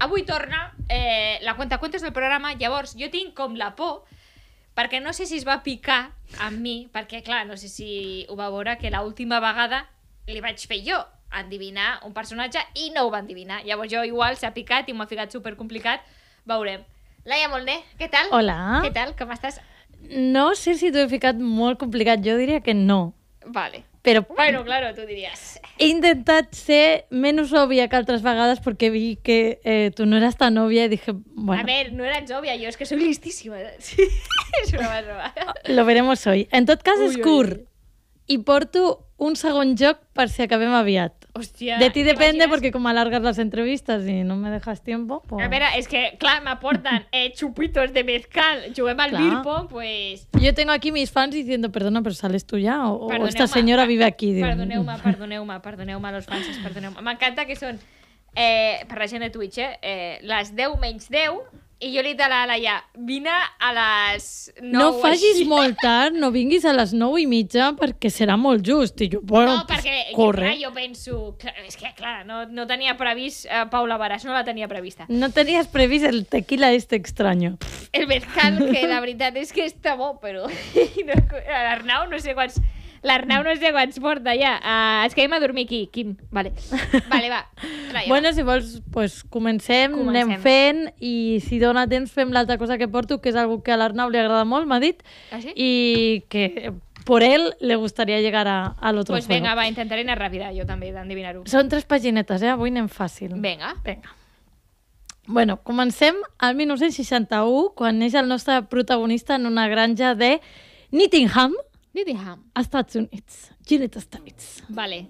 avui torna la cuentacuentos del programa. Llavors, jo tinc com la por, perquè no sé si es va picar amb mi, perquè, clar, no sé si ho va veure, que l'última vegada li vaig fer jo endivinar un personatge i no ho va endivinar. Llavors jo igual s'ha picat i m'ha ficat supercomplicat. Veurem. Laia Molné, què tal? Hola. Què tal? Com estàs? No sé si t'ho he ficat molt complicat. Jo diria que no. Vale. Però Bueno, claro, tu diries. he intentat ser menys òbvia que altres vegades perquè vi que tu no eres tan òbvia i dije, bueno, A ver, no eres obvia, yo es que soy listísima. Sí, es broma. lo veremos hoy. En tot cas, és Ui, ui, curt. ui. I porto un segon joc per si acabem aviat. Hòstia. De ti depende, t'imagines? porque como alargas las entrevistas y no me dejas tiempo, pues... A veure, és que, clar, m'aporten chupitos de mezcal, juguem al Clar. beer pong, pues... Yo tengo aquí mis fans diciendo, perdona, pero ¿sales tú ya? O esta Perdoneu-me, señora vive aquí. Digo, Perdoneu-me els fans, perdoneu-me. M'encanta que són, per la gent de Twitch, les 10 menys 10, i jo li he dit a la Laia, vine a les 9 no facis així. molt tard, no vinguis a les 9:30 perquè serà molt just. I jo, bueno, No, perquè corre. clar, jo penso... Clar, és que, clar, no tenia previst Paula Baràs, no la tenia prevista. No tenías previsto el tequila este extraño. El mezcal, que la veritat és que està bo, però l'Arnau no sé quants... L'Arnau no sé quants porta ja. Ens quedem a dormir aquí, Quim. Vale, va. Laia, Bueno, si vols, pues comencem, anem fent, i si dona temps fem l'altra cosa que porto, que és algo que a l'Arnau li agrada molt, m'ha dit, ¿Ah, sí? y que por él le gustaría llegar al otro Pues juego. venga, va, intentaré anar ràpida, jo també, d'endevinar-ho. Són 3 paginetes, avui anem fàcil. Vinga. Vinga. Bueno, comencem al 1961, quan neix el nostre protagonista en una granja de Nottingham, Nottingham. Estats Units. United States. Vale.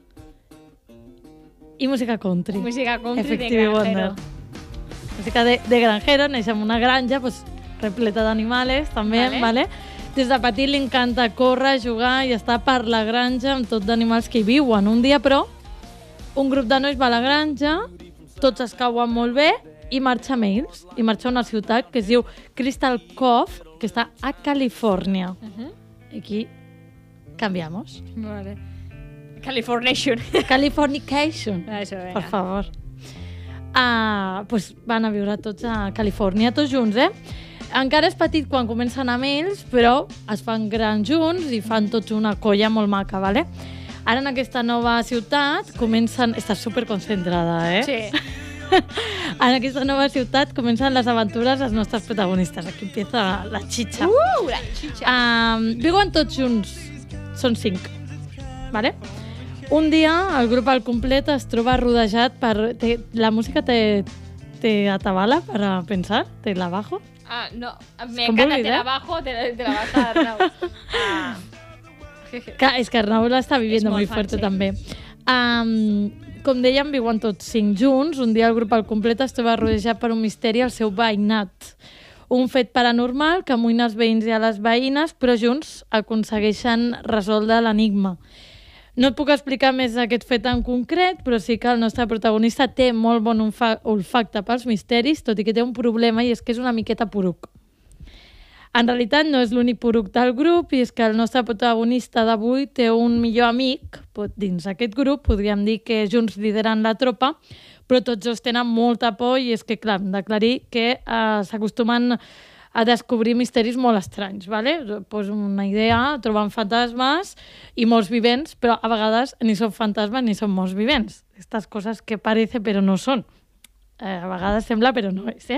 I música country. Música country de Effective granjero. Wonder. Música de granjero, neix en una granja pues, repleta d'animales, també, Vale. Des de petit li encanta córrer, jugar i estar per la granja amb tot d'animals que hi viuen. Un dia, però, un grup de nois va a la granja, tots es cauen molt bé i marxa amb ells. I marxa a una ciutat que es diu Crystal Cove, que està a Califòrnia. Aquí cambiamos. Vale. Californation. Californication. Eso, venga. Per favor. Pues van a viure tots a Califòrnia, tots junts, Encara és petit quan comencen amb ells, però es fan grans junts i fan tots una colla molt maca, vale? Ara en aquesta nova ciutat comencen... Estàs superconcentrada, Sí. En aquesta nova ciutat comencen les aventures dels nostres protagonistes. Aquí empieza la chicha. La chicha. Viuen tots junts. Són 5. Vale? Un dia el grup al complet es troba rodejat per... La música te atabala para pensar? ¿Te la bajo? No, me Com encanta, vulguis, te la bajo, te la baja, Arnau. Clar, és que Arnau l'està vivint molt molt fan, fuerte sí. també. Com dèiem, viuen tots 5 junts. Un dia el grup al complet es troba rodejat per un misteri al seu veïnat. Un fet paranormal que amoïna els veïns i a les veïnes, però junts aconsegueixen resoldre l'enigma. No et puc explicar més aquest fet en concret, però sí que el nostre protagonista té molt bon olfacte pels misteris, tot i que té un problema, i és que és una miqueta poruc. En realitat no és l'únic poruc del grup, i és que el nostre protagonista d'avui té un millor amic dins aquest grup, podríem dir que junts lideren la tropa, però tots dos tenen molta por, i és que, clar, hem d'aclarir que s'acostumen a descobrir misteris molt estranys, ¿vale? Pues una idea, troben fantasmes i morts vivents, però a vegades ni són fantasmes ni són morts vivents. Estas cosas que parece però no són. A vegades sembla però no és,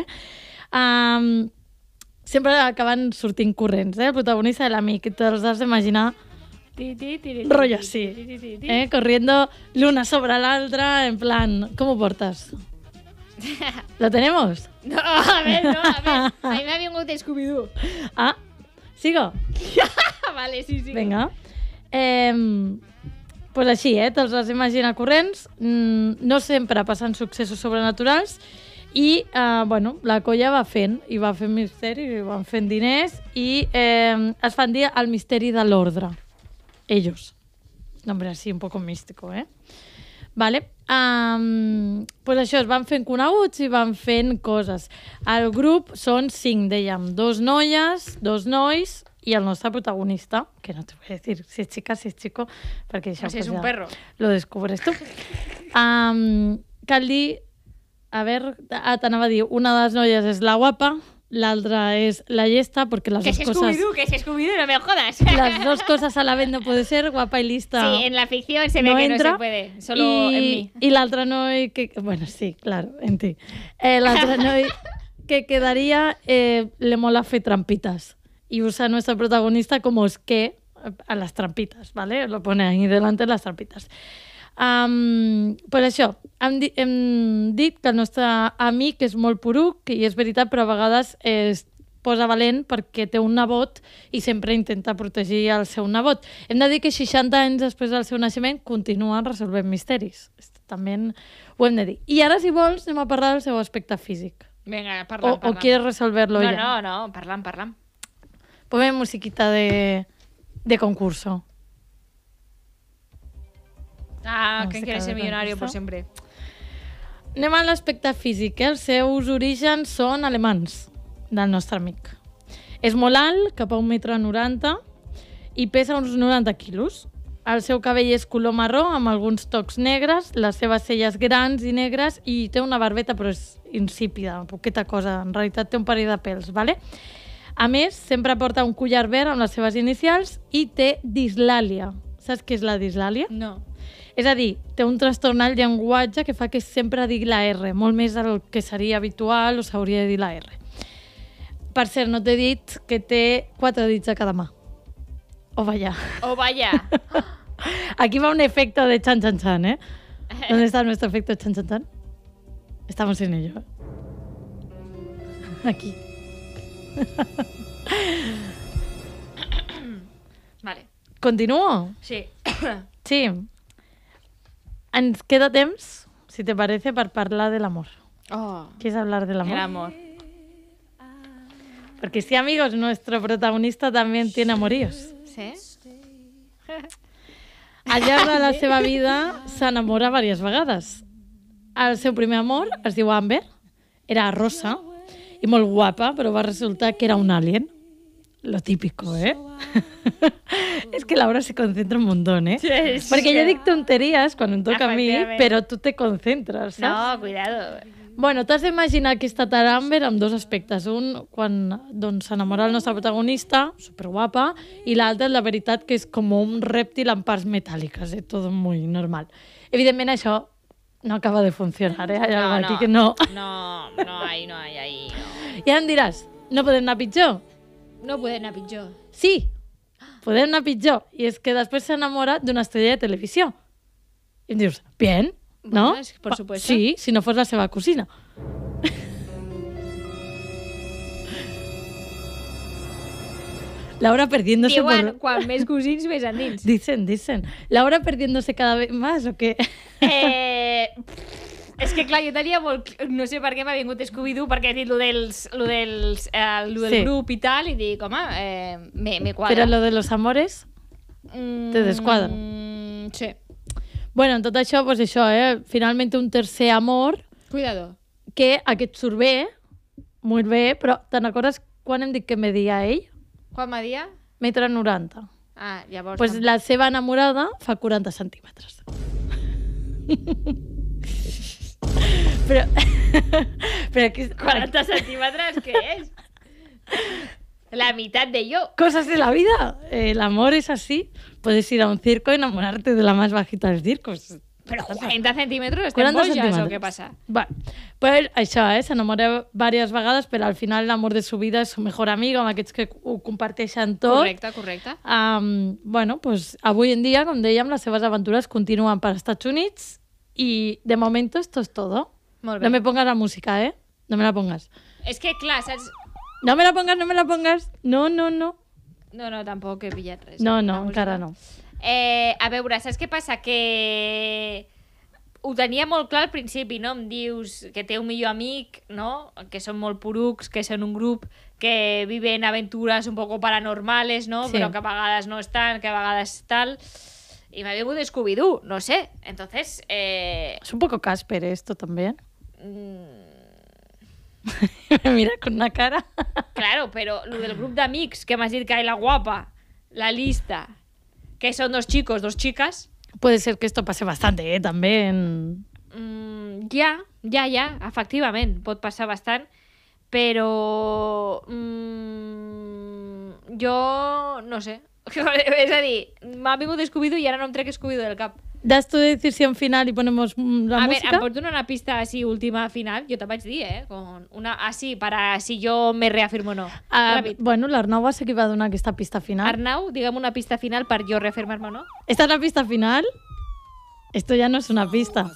sempre acaben sortint corrents, el protagonista i l'amic, i te'ls has d'imaginar rollo así, corriendo l'una sobre l'altra, en plan, ¿cómo portas? ¿Lo tenemos? No, a ver. A mi m'ha vingut Scooby-Doo. ¿Sigo? Vale, sí. Vinga. Pues així, te'ls has d'imaginar corrents. No sempre passen successos sobrenaturals. I, la colla va fent misteri, i van fent diners, i es fan dir el misteri de l'ordre. Ellos. Nombre así, un poco místico, Vale? Pues això, es van fent coneguts i van fent coses. El grup són 5, dèiem, 2 noies, 2 nois i el nostre protagonista, que no te voy a decir si es chica, si es chico, perquè això Si és un perro. lo descubres tu. Cal dir a veure, t'anava a dir, una de les noies és la guapa, l'altra és la llesta, porque las dos cosas... Que si Scooby-Doo, no me jodas. Las dos cosas a la vez no puede ser, guapa y lista. Sí, en la ficción se ve no que entra, no se puede, solo en mí. Y l'altra noi que... Bueno, sí, claro, en ti. L'altra noi que quedaría, le mola fer trampitas. Y usa a nuestra protagonista como es que a las trampitas, ¿vale? Lo pone ahí delante las trampitas. Pues això, hem dit que el nostre amic és molt poruc i és veritat, però a vegades es posa valent perquè té un nebot i sempre intenta protegir el seu nebot. Hem de dir que 60 anys després del seu naixement continua resolvent misteris. També ho hem de dir. I ara, si vols, anem a parlar del seu aspecte físic. Vinga, parlam. ¿O quieres resolverlo ya? No, parlam. Ponme musiquita de concurso. Ah, que quiere ser millonario por siempre. Anem a l'aspecte físic. Els seus orígens són alemans, del nostre amic. És molt alt, cap a 1,90 m, i pesa uns 90 quilos. El seu cabell és color marró, amb alguns tocs negres, les seves celles grans i negres, i té una barbeta, però és insípida, poqueta cosa. En realitat té un parell de pèls, ¿vale? A més, sempre porta un collar verd amb les seves inicials i té dislàlia. Saps què és la dislàlia? No. És a dir, té un trastorn al llenguatge que fa que sempre digui la R, molt més del que seria habitual o s'hauria de dir la R. Per cert, no t'he dit que té 4 dits a cada mà. O vaya. Aquí va un efecto de chan chan chan, ¿eh? ¿Dónde está nuestro efecto de chan chan chan? Estamos en ello. Aquí. Vale. ¿Continúo? Sí. Sí. Ens queda temps, si te parece, per parlar de l'amor. Oh, ¿Quieres hablar del amor? el amor. Porque sí, amigos, nuestro protagonista también tiene amoríos. Sí? Al llarg de la seva vida s'enamora diverses vegades. El seu primer amor es diu Amber, era rosa i molt guapa, però va resultar que era un alien. Lo típico, ¿eh? Es que Laura se concentra un montón, ¿eh? Sí. Porque yo dic tonteries quan em toca a mi, Efectivament. però tu te concentres, saps? No, cuidado. Bueno, t'has d'imaginar que està tan Amber amb dos aspectes. Un, quan doncs, s'enamora el nostre protagonista, superguapa, i l'altre, la veritat, que és com un rèptil amb parts metàl·liques, tot muy normal. Evidentment, això no acaba de funcionar, ¿eh? Hay algo aquí que no. No hay. No. Ja em diràs, no podem anar pitjor? No puede anar pitjor. Sí, podem anar pitjor. I és que després s'enamora d'una estrella de televisió. I em dius, bien, ¿no? Bueno, es que por supuesto. Sí, si no fos la seva cosina. Laura perdiéndose Diuen, por... quan més cosins, més endins. Dicen. Laura perdiéndose cada vez más, ¿o qué? És que, clar, jo tenia molt... No sé per què m'ha vingut Scooby-Doo, perquè he dit lo del Sí. grup i tal, i dic, home, me quadra. Pero lo de los amores te desquadra. Sí. Bueno, en tot això, pues això, finalment un tercer amor Cuidado. que aquest surt bé, molt bé, però te'n recordes quan hem dit que media ell? Quan m'ha dia? 1,90 m. Ah, llavors... Pues la seva enamorada fa 40 centímetres. Pero aquí... 40 centímetres, què és? La mitad de yo. Cosas de la vida. El amor es así. Puedes ir a un circo y enamorarte de la más bajita del circo. Però 40 centímetres estem 40 boges centímetres. o què passa? Bueno, pues això, s'enamora diverses vegades, però al final l'amor de su vida és su mejor amigo, amb aquests que ho comparteixen tot. Correcte. Bueno, pues avui en dia, com dèiem, les seves aventures continuen per Estats Units i de momento esto es todo. Molt bé. No me pongas la música, ¿eh? No me la pongas. És que, clar, saps... No me la pongas, no me la pongas. No. No, tampoc he pillat res. No, La música. encara no. A veure, saps què passa? Que ho tenia molt clar al principi, no? Em dius que té un millor amic, no? Que són molt porucs, que són un grup que viven aventuras un poco paranormales, no? Sí. Però que a vegades no estan, que a vegades tal... I m'ha vingut Scooby-Doo, no sé. Entonces... Es un poco Casper esto también. Me mira con una cara. Claro, però lo del grup d'amics que m'has dit que hay la guapa, la lista, que son 2 chicos, 2 chicas... Puede ser que esto pase bastante, también. Ja, Ja, efectivament, pot passar bastant, però jo no sé. És a dir, m'ha vingut Scooby-Doo i ara no em trec Scooby-Doo del cap. ¿Das tu decisión final y ponemos la A ver, música? ¿em pots donar una pista así última final? Jo te vaig dir, con una así, para si jo me reafirmo o no. Ràpid. Bueno, l'Arnau va ser qui va donar aquesta pista final. Arnau, digue'm una pista final per jo reafirmar-me o no. ¿Esta es la pista final? Esto ya no es una pista.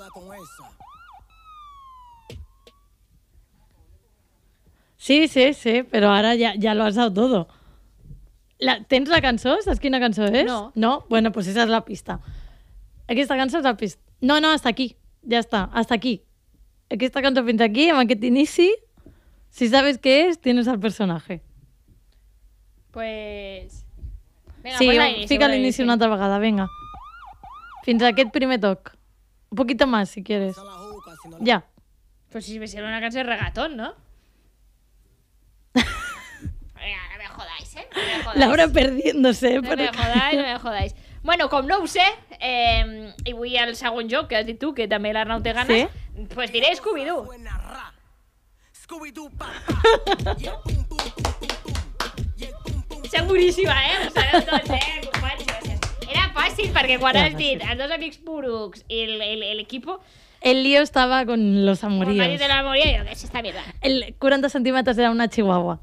Sí, pero ahora ya lo has dado todo. ¿Tens la cançó? ¿Saps quina cançó és? No. No? Bueno, pues esa es la pista. Aquesta cançó és la pista. No, hasta aquí. Ya está, hasta aquí. Aquesta cançó fins aquí, amb aquest inici, si sabes qué es, tienes al personaje. Pues... Venga, Sí, pues l'inici, fica l'inici una altra vegada, venga. Fins a aquest primer toc. Un poquito más, si quieres. Ya. Pues si me sale una canción de reggaetón, ¿no? Venga, no me jodáis, ¿eh? No me jodáis. Laura perdiéndose. No me jodáis. Bueno, com no ho sé, i vull el segon joc que has dit tu, que també l'Arnau té ganes, pues diré Scooby-Doo. Seguríssima, Ho sabeu tots, companys? Gràcies. Era fàcil, perquè quan has dit els dos amics Purucs i l'equipo... El lío estaba con los Con amoríos. nadie de la memoria, jo, que és esta mierda. El 40 centímetres era una chihuahua.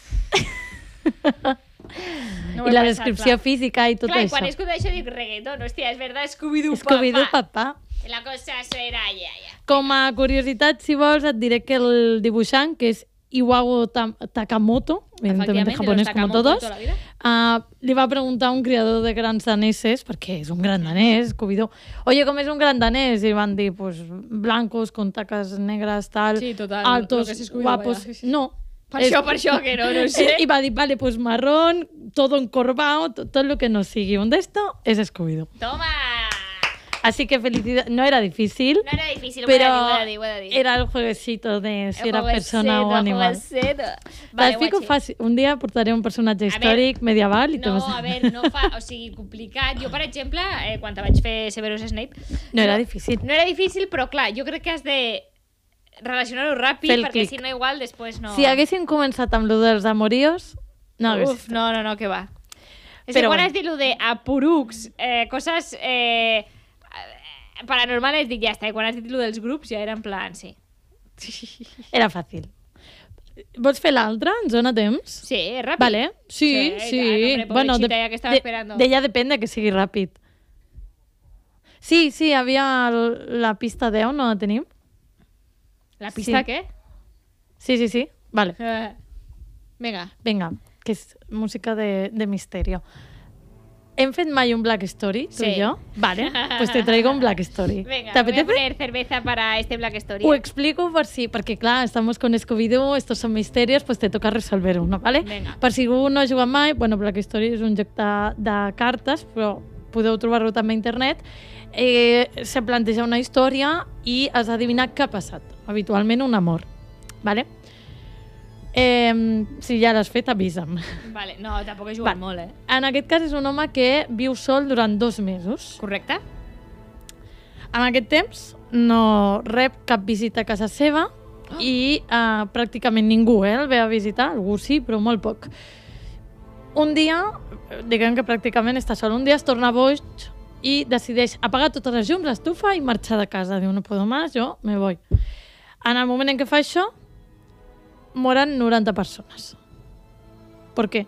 No I m'he la pensat, descripció clar. física i tot Clar, i això. quan he escoltat això dic reggaeton, hòstia, és verdad, Scooby-Doo, Scooby-Doo, papá. papà. La cosa serà ja. Com a curiositat, si vols, et diré que el dibuixant, que és Iwao Takamoto, evidentemente japonès com todos, li va preguntar a un criador de grans daneses, perquè és un gran danès, Scooby-Doo, oye, com és un gran danès? I van dir, pues, blancos, con tacas negras, tal, Sí, total, altos, lo que es Scooby-Doo, guapos. vaya. No. Per això, que no sé. Y va a decir, vale, pues marrón, todo encorvado, todo lo que nos sigue. Un de esto es Scooby-Doo. Toma! Así que felicidad. No era difícil, No era difícil, pero ho he de dir. era el jueguecito de si era persona o animal. Vale, T'explico guachi. fàcil. Un dia portaré un personatge històric, medieval, i te No, vas... a veure, no fa... O sigui, complicat. Jo, per exemple, quan te vaig fer Severus Snape... No era difícil. No era difícil, però clar, jo crec que has de relacionar-ho ràpid, Fer el perquè clic. si no igual després no... Si haguéssim començat amb lo dels amoríos, no hagués Uf, no, que va. És Però que quan bueno. has dit lo de apurucs, coses paranormales, dic ja està. I quan has dit lo dels grups ja era en plan, sí. Era fàcil. Vols fer l'altra? Ens dona temps? Sí, és ràpid. Vale, sí. Hombre, pobrecita, ya que estaba esperando. De ella depende que sigui ràpid. Sí, havia la pista 10, no la tenim? La pista Sí. què? Sí. Vale, Vinga. venga, que és música de misterio. Hem fet mai un Black Story, tu Sí. i jo? Vale, pues te traigo un Black Story. Venga, ¿Te voy a apetece? poner cerveza para este Black Story. Ho explico por si, perquè clar, estamos con Scooby-Doo, estos son misterios, pues te toca resolver uno, ¿vale? Venga. Per si algú no ha jugat mai, bueno, Black Story és un joc de cartes, però podeu trobar-lo també a internet. Se planteja una història i has d'adivinar què ha passat. Habitualment un amor, ¿vale? Si ja l'has fet, avisa'm. Vale, no, tampoc he jugat molt, En aquest cas és un home que viu sol durant 2 mesos. Correcte? En aquest temps no rep cap visita a casa seva i pràcticament ningú el ve a visitar, algú sí, però molt poc. Un dia, diguem que pràcticament està sol, un dia es torna boig i decideix apagar totes les llums, l'estufa i marxar de casa. Diu, no puedo más, yo me voy. En el moment en què fa això, moren 90 persones. Per què?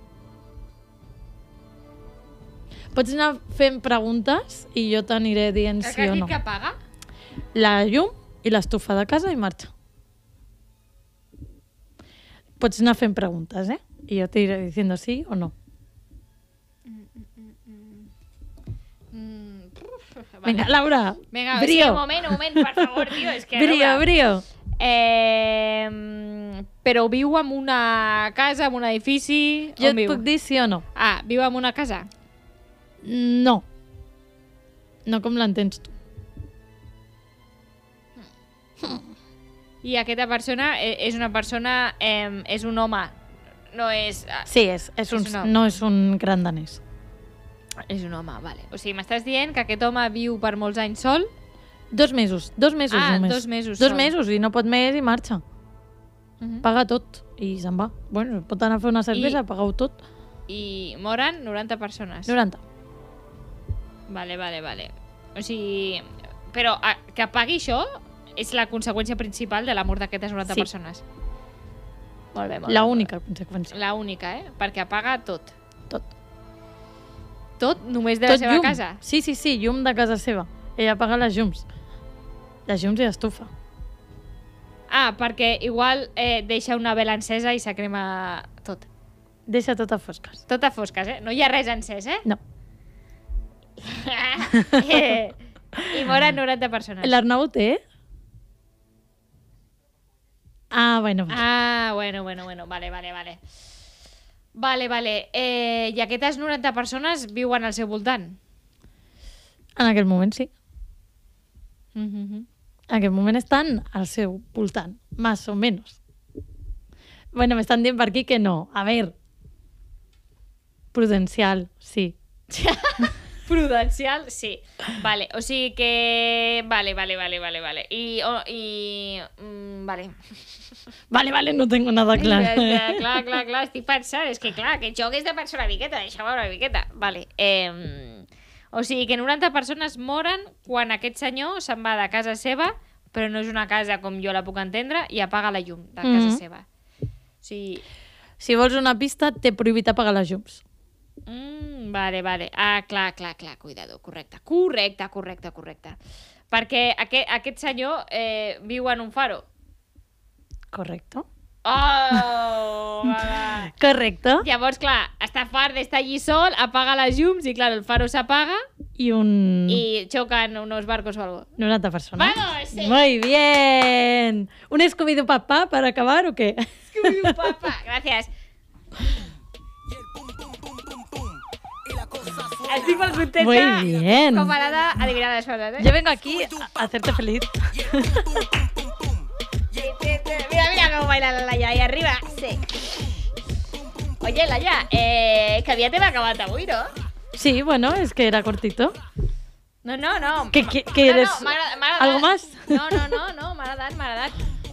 Pots anar fent preguntes i jo t'aniré dient El sí que has o dit no. que apaga? La llum i l'estufa de casa i marxa. Pots anar fent preguntes, I jo t'iré diciendo sí o no. Vale. Vinga, Laura, Vinga, brio. sí, un moment, per favor, tio, és que... Brio. Però viu en una casa, en un edifici... Jo On et viu? puc dir sí o no. Ah, viu en una casa? No. No com l'entens tu. I aquesta persona és una persona... és un home. No és... Sí, És un home. no és un gran danès. És un home, vale. O sigui, m'estàs dient que aquest home viu per molts anys sol? 2 mesos només. 2 mesos 2 sol. mesos i no pot més i marxa. Paga tot i se'n va. Bueno, pot anar a fer una cervesa, paga-ho tot. I moren 90 persones. 90. Vale. O sigui... Però que pagui això és la conseqüència principal de la mort d'aquestes 90 persones. Molt bé, molt bé. La única conseqüència. La única, perquè apaga tot. Tot. Tot només de la seva llum. casa? Sí, llum de casa seva. Ella apaga les llums. Les llums i estufa. Perquè igual deixa una vela encesa i se crema tot. Deixa tot a fosques. Tot a fosques, No hi ha res encès, No. I moren 90 persones. L'Arnau ho té? Bueno. Bueno. Vale. I aquestes 90 persones viuen al seu voltant? En aquell moment sí. En aquell moment estan al seu voltant, más o menos. Bueno, m'estan dient per aquí que no. A ver. Prudencial, sí. Prudencial, sí. Vale, o sigui que... Vale. Vale, no tengo nada claro. Clar, estic pensant. És que clar, que jo hagués de pensar una miqueta, deixeu-me una miqueta. Vale. O sigui que 90 persones moren quan aquest senyor se'n va de casa seva, però no és una casa com jo la puc entendre, i apaga la llum de casa seva. O sigui... Si vols una pista, t'he prohibit apagar les llums. Vale. Clar, cuidado, correcte. Perquè aquest senyor viu en un faro. Correcto. Oh! Correcto. Llavors, clar, està fart d'estar allí sol, apaga les llums i, clar, el faro s'apaga i chocan unos barcos o algo. 90 personas. ¡Vamos! Sí. Muy bien. ¿Un Scooby-Doo papá para acabar o qué? Scooby-Doo papá. Gracias. Estic molt contenta. Muy bien. Com m'agrada adivinar les coses, Yo vengo aquí a hacerte feliz. Mira cómo baila la Laia ahí arriba. Sí. Oye, Laia, que havia t'hem acabat avui, no? Sí, bueno, es que era cortito. No. ¿Qué eres? No, m'ha agradat. ¿Algo más? No, m'ha agradat.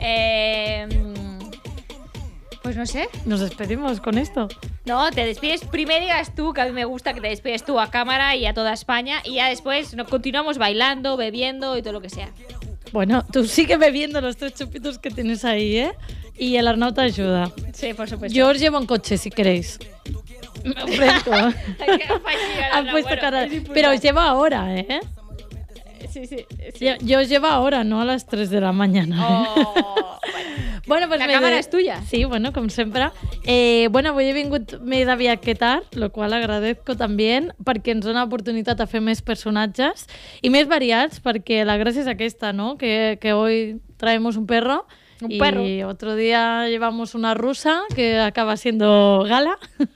Pues no sé. Nos despedimos con esto. No, te despides. Primero digas tú, que a mí me gusta que te despides tú a cámara y a toda España. Y ya después continuamos bailando, bebiendo y todo lo que sea. Bueno, tú sigue bebiendo los 3 chupitos que tienes ahí, ¿eh? Y el Arnau te ayuda. Sí, por supuesto. Yo os llevo en coche si queréis. Me ofrezco. Han puesto cara. Pero os llevo ahora, ¿eh? Sí. Yo os llevo ahora, no a las 3 de la mañana. Oh, bueno, pues la cámara és tuya. Sí, bueno, com sempre. Bueno, avui he vingut més aviat que tard, lo cual agradezco también, perquè ens dona oportunitat a fer més personatges y més variats, perquè la gràcia és aquesta, ¿no? Que hoy traemos un perro. Y otro día llevamos una rusa que acaba siendo gala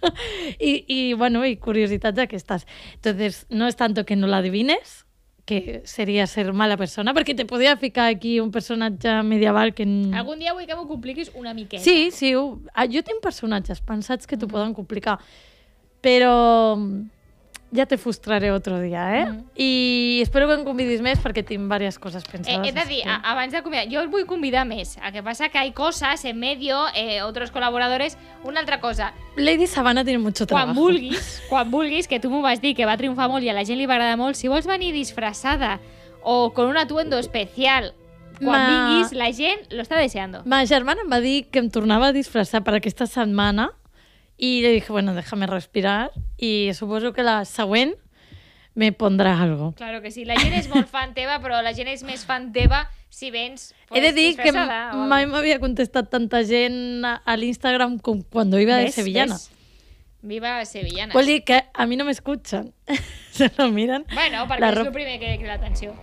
y bueno, y curiosidades aquestes. Entonces, no es tanto que no la adivines, que seria ser mala persona, perquè te podia ficar aquí un personatge medieval que... Algun dia vull que m'ho compliquis una miqueta. Sí, jo tinc personatges pensats que t'ho poden complicar, però ja te frustraré otro dia, ¿eh? I espero que em convidis més perquè tinc diverses coses pensades. He de dir, abans de convidar, jo el vull convidar més. El que passa que hay cosas en medio, otros colaboradores. Una altra cosa. Lady Sabana tiene mucho trabajo. Quan vulguis, que tu m'ho vas dir, que va triomfar molt i a la gent li va agradar molt, si vols venir disfressada o con un atuendo especial, quan vinguis, la gent lo està deseando. Ma germana em va dir que em tornava a disfressar per aquesta setmana y le dije, bueno, déjame respirar y suposo que la següent me pondrà algo. Claro que sí, la gent és molt fan teva, però la gent és més fan teva si vens He de dir que mai m'havia contestat tanta gent a l'Instagram com cuando iba de sevillana. Viva Sevillana. Vol dir que a mi no m'escuchan. Se lo miran. Bueno, perquè és el primer que crida l'atenció.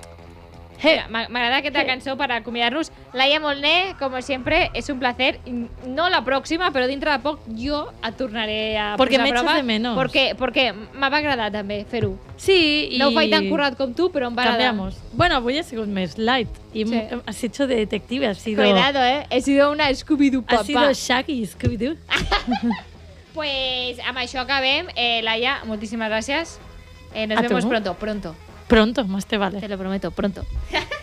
M'agrada aquesta cançó per acomiadar-nos. Laia Molné, como siempre, es un placer. No la próxima, pero dentro de poc jo et tornaré a porque posar a prova. Porque me echas de menos. Porque m'ha agradat també fer-ho. Sí, no ho faig tan currat com tu, però em va agradar. Cambiamos. Bueno, avui ha sigut més light. Y has hecho de detective. Has sido... Cuidado, He sido una Scooby-Doo papá. Has sido Shaggy Scooby-Doo. Pues amb això acabem. Laia, moltíssimes gràcies. Nos vemos pronto. Pronto, más te vale. Te lo prometo, pronto.